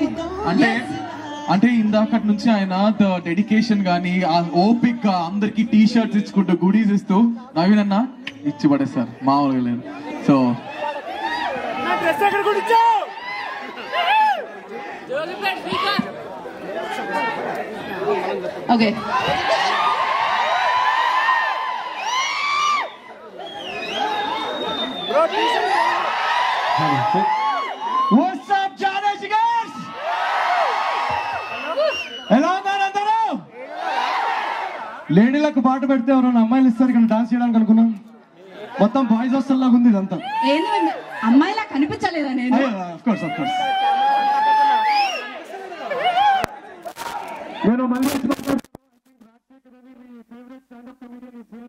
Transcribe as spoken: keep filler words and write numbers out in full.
అంటే అంటే ఇందాకటి నుంచి ఆయన డెడికేషన్ గానీ ఆ ఓపిక్ గా అందరికి టీ షర్ట్స్ ఇచ్చుకుంటూ గుడీస్ ఇస్తూ నవీన్ అన్న ఇచ్చి పడేస్తారు మామూలుగా లేదు. So okay What's up, Janice guys? ఎలా ఉన్నారు అందరూ? లేడీలకు పాట పెడితే ఎవరైనా అమ్మాయిలు ఇస్తారు ఇక్కడ డాన్స్ చేయడానికి అనుకున్నాం. మొత్తం బాయ్స్ హాస్టల్ లాగా ఉంది ఇదంతా. అమ్మాయిలా కనిపించలేదా నేను? Of course of course